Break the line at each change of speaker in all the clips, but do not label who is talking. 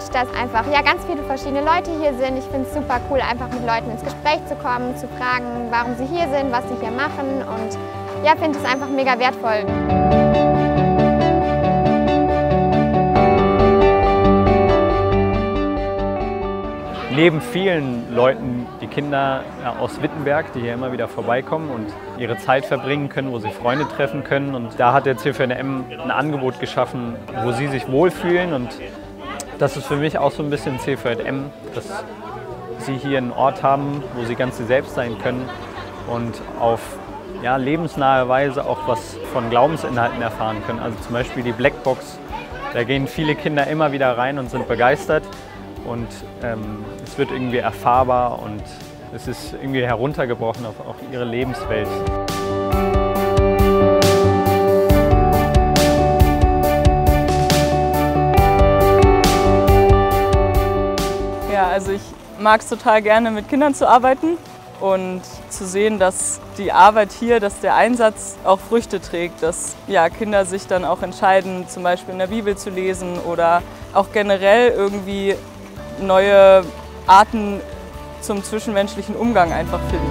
dass einfach ganz viele verschiedene Leute hier sind. Ich finde es super cool, einfach mit Leuten ins Gespräch zu kommen, zu fragen, warum sie hier sind, was sie hier machen und ja, finde es einfach mega wertvoll.
Neben vielen Leuten, die Kinder aus Wittenberg, die hier immer wieder vorbeikommen und ihre Zeit verbringen können, wo sie Freunde treffen können. Und da hat der C4M ein Angebot geschaffen, wo sie sich wohlfühlen. Und das ist für mich auch so ein bisschen C4M, dass sie hier einen Ort haben, wo sie ganz sie selbst sein können und auf lebensnahe Weise auch was von Glaubensinhalten erfahren können. Also zum Beispiel die Blackbox, da gehen viele Kinder immer wieder rein und sind begeistert. Und es wird irgendwie erfahrbar und es ist irgendwie heruntergebrochen auf ihre Lebenswelt.
Ja, also ich mag es total gerne, mit Kindern zu arbeiten und zu sehen, dass die Arbeit hier, dass der Einsatz auch Früchte trägt, dass Kinder sich dann auch entscheiden, zum Beispiel in der Bibel zu lesen oder auch generell irgendwie neue Arten zum zwischenmenschlichen Umgang einfach finden.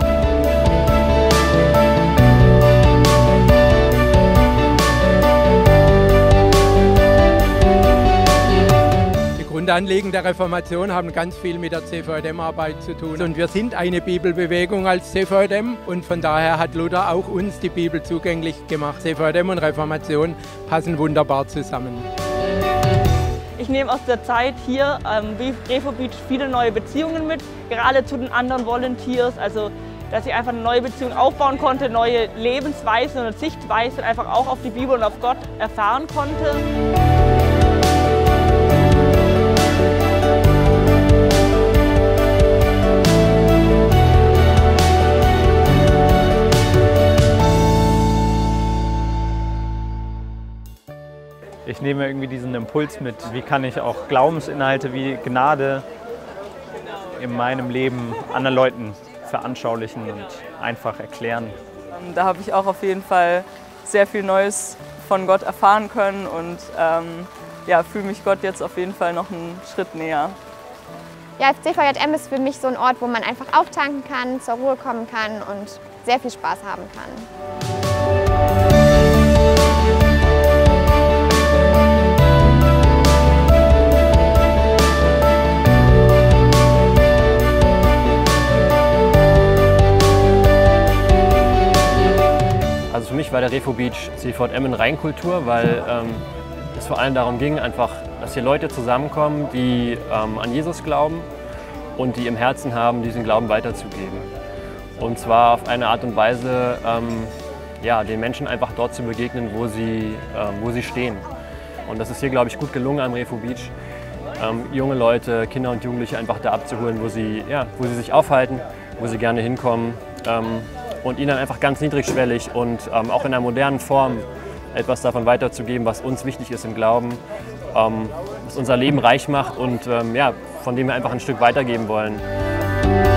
Die Grundanliegen der Reformation haben ganz viel mit der C4M-Arbeit zu tun. Und wir sind eine Bibelbewegung als C4M und von daher hat Luther auch uns die Bibel zugänglich gemacht. C4M und Reformation passen wunderbar zusammen.
Ich nehme aus der Zeit hier wie Refo Beach viele neue Beziehungen mit, gerade zu den anderen Volunteers, also dass ich einfach eine neue Beziehung aufbauen konnte, neue Lebensweisen und Sichtweisen einfach auch auf die Bibel und auf Gott erfahren konnte.
Ich nehme irgendwie diesen Impuls mit, wie kann ich auch Glaubensinhalte wie Gnade in meinem Leben anderen Leuten veranschaulichen und einfach erklären.
Da habe ich auch auf jeden Fall sehr viel Neues von Gott erfahren können und fühle mich Gott jetzt auf jeden Fall noch einen Schritt näher.
Ja, C4M ist für mich so ein Ort, wo man einfach auftanken kann, zur Ruhe kommen kann und sehr viel Spaß haben kann.
Also für mich war der Refo Beach C4M in Reinkultur, weil es vor allem darum ging, einfach, dass hier Leute zusammenkommen, die an Jesus glauben und die im Herzen haben, diesen Glauben weiterzugeben. Und zwar auf eine Art und Weise, den Menschen einfach dort zu begegnen, wo sie stehen. Und das ist hier, glaube ich, gut gelungen am Refo Beach, junge Leute, Kinder und Jugendliche einfach da abzuholen, wo sie sich aufhalten, wo sie gerne hinkommen. Und ihnen dann einfach ganz niedrigschwellig und auch in einer modernen Form etwas davon weiterzugeben, was uns wichtig ist im Glauben, was unser Leben reich macht und von dem wir einfach ein Stück weitergeben wollen.